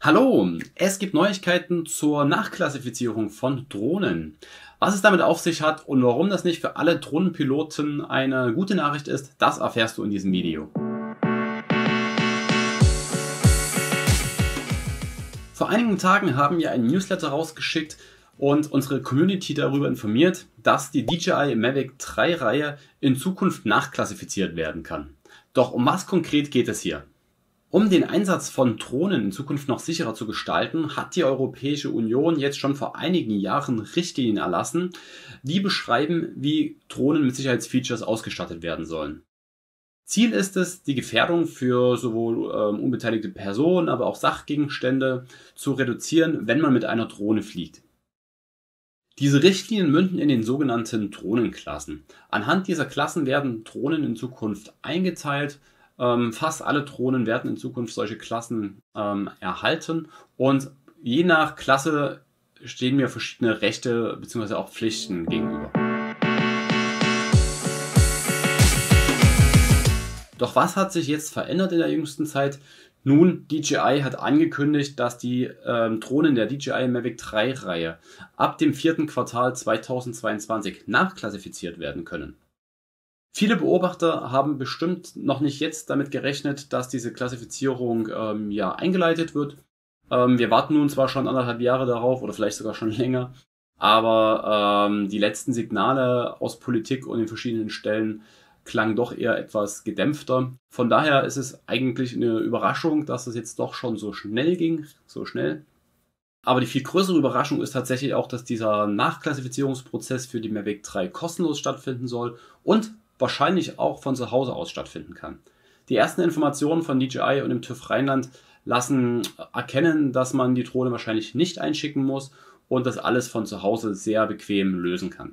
Hallo, es gibt Neuigkeiten zur Nachklassifizierung von Drohnen. Was es damit auf sich hat und warum das nicht für alle Drohnenpiloten eine gute Nachricht ist, das erfährst du in diesem Video. Vor einigen Tagen haben wir einen Newsletter rausgeschickt und unsere Community darüber informiert, dass die DJI Mavic 3 Reihe in Zukunft nachklassifiziert werden kann. Doch um was konkret geht es hier? Um den Einsatz von Drohnen in Zukunft noch sicherer zu gestalten, hat die Europäische Union jetzt schon vor einigen Jahren Richtlinien erlassen, die beschreiben, wie Drohnen mit Sicherheitsfeatures ausgestattet werden sollen. Ziel ist es, die Gefährdung für sowohl unbeteiligte Personen, aber auch Sachgegenstände zu reduzieren, wenn man mit einer Drohne fliegt. Diese Richtlinien münden in den sogenannten Drohnenklassen. Anhand dieser Klassen werden Drohnen in Zukunft eingeteilt. Fast alle Drohnen werden in Zukunft solche Klassen erhalten und je nach Klasse stehen mir verschiedene Rechte bzw. auch Pflichten gegenüber. Doch was hat sich jetzt verändert in der jüngsten Zeit? Nun, DJI hat angekündigt, dass die Drohnen der DJI Mavic 3 Reihe ab dem 4. Quartal 2022 nachklassifiziert werden können. Viele Beobachter haben bestimmt noch nicht jetzt damit gerechnet, dass diese Klassifizierung eingeleitet wird. Wir warten nun zwar schon 1,5 Jahre darauf oder vielleicht sogar schon länger, aber die letzten Signale aus Politik und den verschiedenen Stellen klangen doch eher etwas gedämpfter. Von daher ist es eigentlich eine Überraschung, dass es jetzt doch schon so schnell ging, so schnell. Aber die viel größere Überraschung ist tatsächlich auch, dass dieser Nachklassifizierungsprozess für die Mavic 3 kostenlos stattfinden soll und wahrscheinlich auch von zu Hause aus stattfinden kann. Die ersten Informationen von DJI und dem TÜV Rheinland lassen erkennen, dass man die Drohne wahrscheinlich nicht einschicken muss und das alles von zu Hause sehr bequem lösen kann.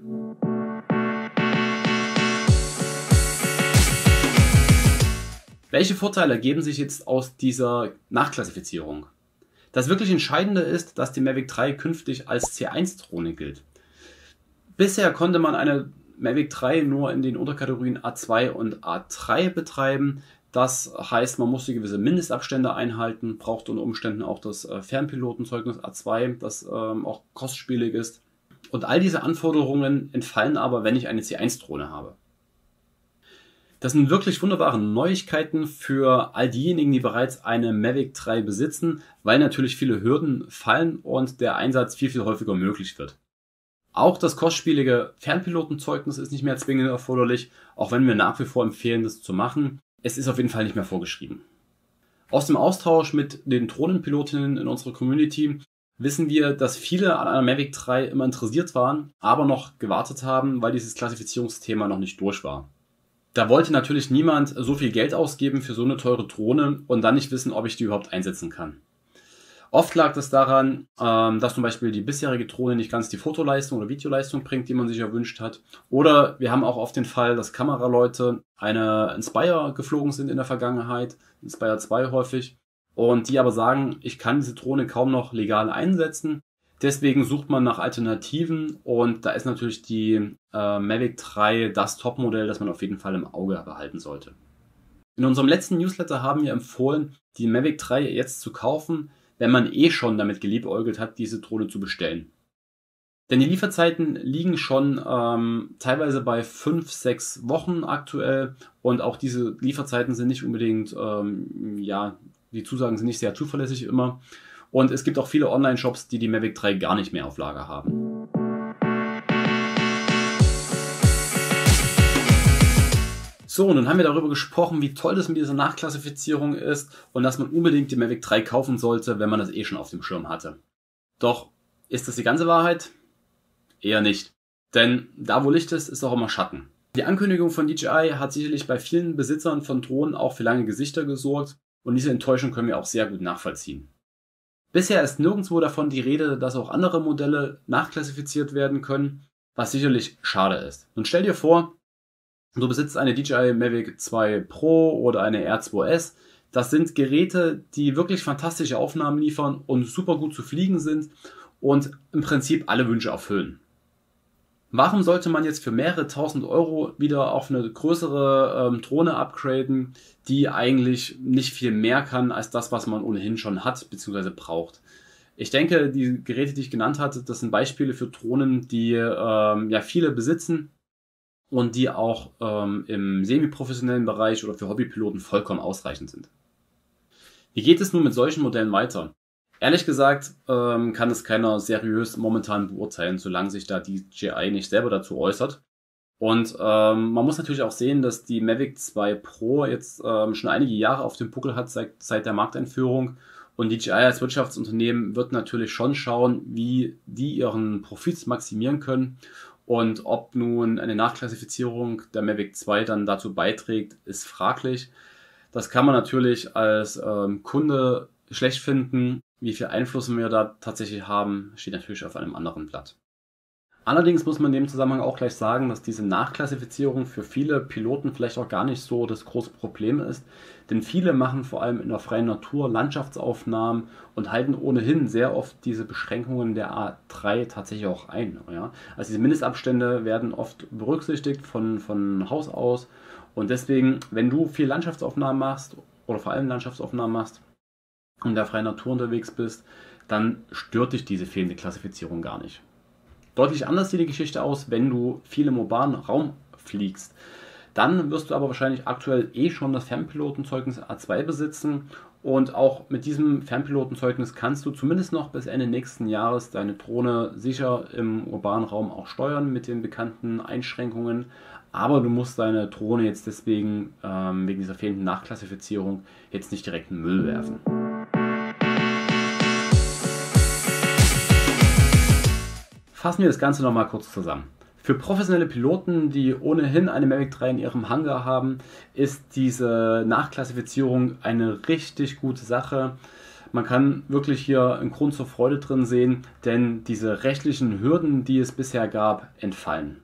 Welche Vorteile ergeben sich jetzt aus dieser Nachklassifizierung? Das wirklich Entscheidende ist, dass die Mavic 3 künftig als C1-Drohne gilt. Bisher konnte man eine Mavic 3 nur in den Unterkategorien A2 und A3 betreiben. Das heißt, man musste gewisse Mindestabstände einhalten, braucht unter Umständen auch das Fernpilotenzeugnis A2, das auch kostspielig ist. Und all diese Anforderungen entfallen aber, wenn ich eine C1-Drohne habe. Das sind wirklich wunderbare Neuigkeiten für all diejenigen, die bereits eine Mavic 3 besitzen, weil natürlich viele Hürden fallen und der Einsatz viel, viel häufiger möglich wird. Auch das kostspielige Fernpilotenzeugnis ist nicht mehr zwingend erforderlich, auch wenn wir nach wie vor empfehlen, das zu machen. Es ist auf jeden Fall nicht mehr vorgeschrieben. Aus dem Austausch mit den Drohnenpilotinnen in unserer Community wissen wir, dass viele an einer Mavic 3 immer interessiert waren, aber noch gewartet haben, weil dieses Klassifizierungsthema noch nicht durch war. Da wollte natürlich niemand so viel Geld ausgeben für so eine teure Drohne und dann nicht wissen, ob ich die überhaupt einsetzen kann. Oft lag das daran, dass zum Beispiel die bisherige Drohne nicht ganz die Fotoleistung oder Videoleistung bringt, die man sich erwünscht hat. Oder wir haben auch oft den Fall, dass Kameraleute eine Inspire geflogen sind in der Vergangenheit, Inspire 2 häufig, und die aber sagen, ich kann diese Drohne kaum noch legal einsetzen. Deswegen sucht man nach Alternativen und da ist natürlich die Mavic 3 das Topmodell, das man auf jeden Fall im Auge behalten sollte. In unserem letzten Newsletter haben wir empfohlen, die Mavic 3 jetzt zu kaufen, wenn man schon damit geliebäugelt hat, diese Drohne zu bestellen. Denn die Lieferzeiten liegen schon teilweise bei 5-6 Wochen aktuell und auch diese Lieferzeiten sind nicht unbedingt, die Zusagen sind nicht sehr zuverlässig immer. Und es gibt auch viele Online-Shops, die die Mavic 3 gar nicht mehr auf Lager haben. So, nun haben wir darüber gesprochen, wie toll das mit dieser Nachklassifizierung ist und dass man unbedingt die Mavic 3 kaufen sollte, wenn man das schon auf dem Schirm hatte. Doch, ist das die ganze Wahrheit? Eher nicht. Denn da wo Licht ist, ist auch immer Schatten. Die Ankündigung von DJI hat sicherlich bei vielen Besitzern von Drohnen auch für lange Gesichter gesorgt und diese Enttäuschung können wir auch sehr gut nachvollziehen. Bisher ist nirgendwo davon die Rede, dass auch andere Modelle nachklassifiziert werden können, was sicherlich schade ist. Nun stell dir vor, du besitzt eine DJI Mavic 2 Pro oder eine R2S. Das sind Geräte, die wirklich fantastische Aufnahmen liefern und super gut zu fliegen sind und im Prinzip alle Wünsche erfüllen. Warum sollte man jetzt für mehrere tausend Euro wieder auf eine größere Drohne upgraden, die eigentlich nicht viel mehr kann als das, was man ohnehin schon hat bzw. braucht? Ich denke, die Geräte, die ich genannt hatte, das sind Beispiele für Drohnen, die ja viele besitzen und die auch im semi-professionellen Bereich oder für Hobbypiloten vollkommen ausreichend sind. Wie geht es nun mit solchen Modellen weiter? Ehrlich gesagt kann es keiner seriös momentan beurteilen, solange sich da die DJI nicht selber dazu äußert. Und man muss natürlich auch sehen, dass die Mavic 2 Pro jetzt schon einige Jahre auf dem Buckel hat seit der Markteinführung. Und DJI als Wirtschaftsunternehmen wird natürlich schon schauen, wie die ihren Profit maximieren können. Und ob nun eine Nachklassifizierung der Mavic 2 dann dazu beiträgt, ist fraglich. Das kann man natürlich als Kunde schlecht finden. Wie viel Einfluss wir da tatsächlich haben, steht natürlich auf einem anderen Blatt. Allerdings muss man in dem Zusammenhang auch gleich sagen, dass diese Nachklassifizierung für viele Piloten vielleicht auch gar nicht so das große Problem ist, denn viele machen vor allem in der freien Natur Landschaftsaufnahmen und halten ohnehin sehr oft diese Beschränkungen der A3 tatsächlich auch ein. Ja? Also diese Mindestabstände werden oft berücksichtigt von Haus aus und deswegen, wenn du viel Landschaftsaufnahmen machst oder vor allem Landschaftsaufnahmen machst und in der freien Natur unterwegs bist, dann stört dich diese fehlende Klassifizierung gar nicht. Deutlich anders sieht die Geschichte aus, wenn du viel im urbanen Raum fliegst. Dann wirst du aber wahrscheinlich aktuell schon das Fernpilotenzeugnis A2 besitzen und auch mit diesem Fernpilotenzeugnis kannst du zumindest noch bis Ende nächsten Jahres deine Drohne sicher im urbanen Raum auch steuern mit den bekannten Einschränkungen. Aber du musst deine Drohne jetzt deswegen wegen dieser fehlenden Nachklassifizierung jetzt nicht direkt in den Müll werfen. Fassen wir das Ganze nochmal kurz zusammen. Für professionelle Piloten, die ohnehin eine Mavic 3 in ihrem Hangar haben, ist diese Nachklassifizierung eine richtig gute Sache. Man kann wirklich hier einen Grund zur Freude drin sehen, denn diese rechtlichen Hürden, die es bisher gab, entfallen.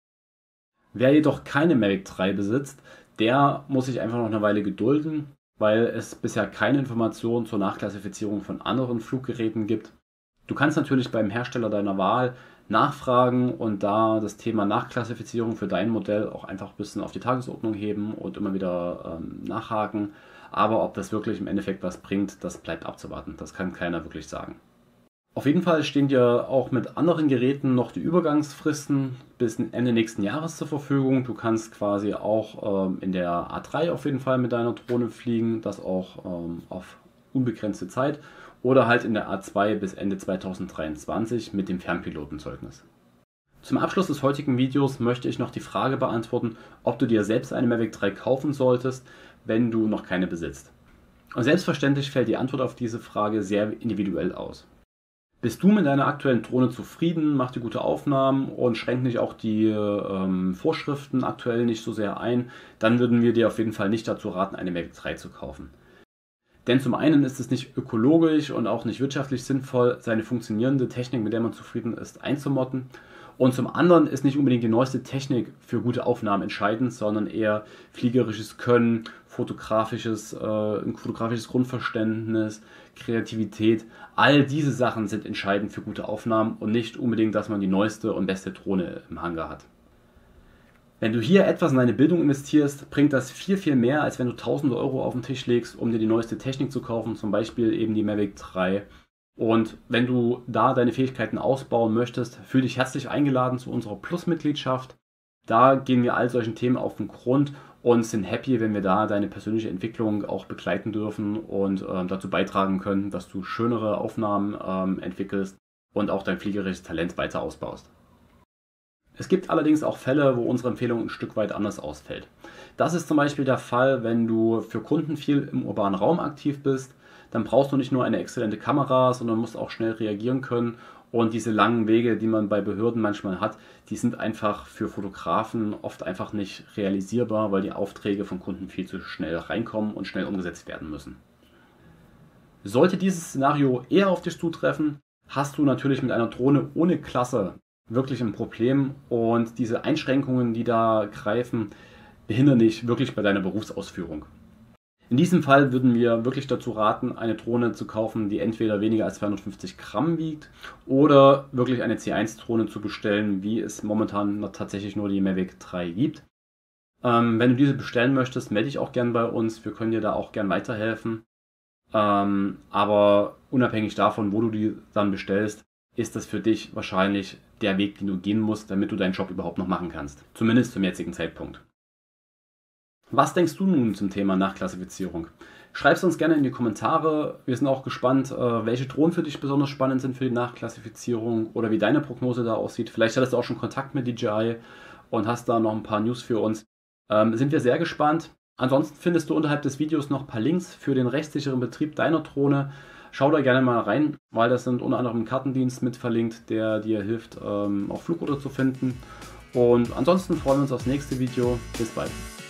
Wer jedoch keine Mavic 3 besitzt, der muss sich einfach noch eine Weile gedulden, weil es bisher keine Informationen zur Nachklassifizierung von anderen Fluggeräten gibt. Du kannst natürlich beim Hersteller deiner Wahl nachfragen und da das Thema Nachklassifizierung für dein Modell auch einfach ein bisschen auf die Tagesordnung heben und immer wieder nachhaken. Aber ob das wirklich im Endeffekt was bringt, das bleibt abzuwarten. Das kann keiner wirklich sagen. Auf jeden Fall stehen dir auch mit anderen Geräten noch die Übergangsfristen bis Ende nächsten Jahres zur Verfügung. Du kannst quasi auch in der A3 auf jeden Fall mit deiner Drohne fliegen, das auch auf unbegrenzte Zeit. Oder halt in der A2 bis Ende 2023 mit dem Fernpilotenzeugnis. Zum Abschluss des heutigen Videos möchte ich noch die Frage beantworten, ob du dir selbst eine Mavic 3 kaufen solltest, wenn du noch keine besitzt. Und selbstverständlich fällt die Antwort auf diese Frage sehr individuell aus. Bist du mit deiner aktuellen Drohne zufrieden, macht dir gute Aufnahmen und schränkt nicht auch die Vorschriften aktuell nicht so sehr ein, dann würden wir dir auf jeden Fall nicht dazu raten, eine Mavic 3 zu kaufen. Denn zum einen ist es nicht ökologisch und auch nicht wirtschaftlich sinnvoll, seine funktionierende Technik, mit der man zufrieden ist, einzumotten. Und zum anderen ist nicht unbedingt die neueste Technik für gute Aufnahmen entscheidend, sondern eher fliegerisches Können, ein fotografisches Grundverständnis, Kreativität. All diese Sachen sind entscheidend für gute Aufnahmen und nicht unbedingt, dass man die neueste und beste Drohne im Hangar hat. Wenn du hier etwas in deine Bildung investierst, bringt das viel, viel mehr, als wenn du tausende Euro auf den Tisch legst, um dir die neueste Technik zu kaufen, zum Beispiel eben die Mavic 3. Und wenn du da deine Fähigkeiten ausbauen möchtest, fühl dich herzlich eingeladen zu unserer Plus-Mitgliedschaft. Da gehen wir all solchen Themen auf den Grund und sind happy, wenn wir da deine persönliche Entwicklung auch begleiten dürfen und dazu beitragen können, dass du schönere Aufnahmen entwickelst und auch dein fliegerisches Talent weiter ausbaust. Es gibt allerdings auch Fälle, wo unsere Empfehlung ein Stück weit anders ausfällt. Das ist zum Beispiel der Fall, wenn du für Kunden viel im urbanen Raum aktiv bist. Dann brauchst du nicht nur eine exzellente Kamera, sondern musst auch schnell reagieren können. Und diese langen Wege, die man bei Behörden manchmal hat, die sind einfach für Fotografen oft einfach nicht realisierbar, weil die Aufträge von Kunden viel zu schnell reinkommen und schnell umgesetzt werden müssen. Sollte dieses Szenario eher auf dich zutreffen, hast du natürlich mit einer Drohne ohne Klasse wirklich ein Problem und diese Einschränkungen, die da greifen, behindern dich wirklich bei deiner Berufsausführung. In diesem Fall würden wir wirklich dazu raten, eine Drohne zu kaufen, die entweder weniger als 250 Gramm wiegt oder wirklich eine C1-Drohne zu bestellen, wie es momentan tatsächlich nur die Mavic 3 gibt. Wenn du diese bestellen möchtest, melde dich auch gern bei uns. Wir können dir da auch gern weiterhelfen. Aber unabhängig davon, wo du die dann bestellst, ist das für dich wahrscheinlich der Weg, den du gehen musst, damit du deinen Job überhaupt noch machen kannst. Zumindest zum jetzigen Zeitpunkt. Was denkst du nun zum Thema Nachklassifizierung? Schreib es uns gerne in die Kommentare. Wir sind auch gespannt, welche Drohnen für dich besonders spannend sind für die Nachklassifizierung oder wie deine Prognose da aussieht. Vielleicht hattest du auch schon Kontakt mit DJI und hast da noch ein paar News für uns. Sind wir sehr gespannt. Ansonsten findest du unterhalb des Videos noch ein paar Links für den rechtssicheren Betrieb deiner Drohne. Schau da gerne mal rein, weil das sind unter anderem ein Kartendienst mit verlinkt, der dir hilft, auch Flugroute zu finden. Und ansonsten freuen wir uns aufs nächste Video. Bis bald.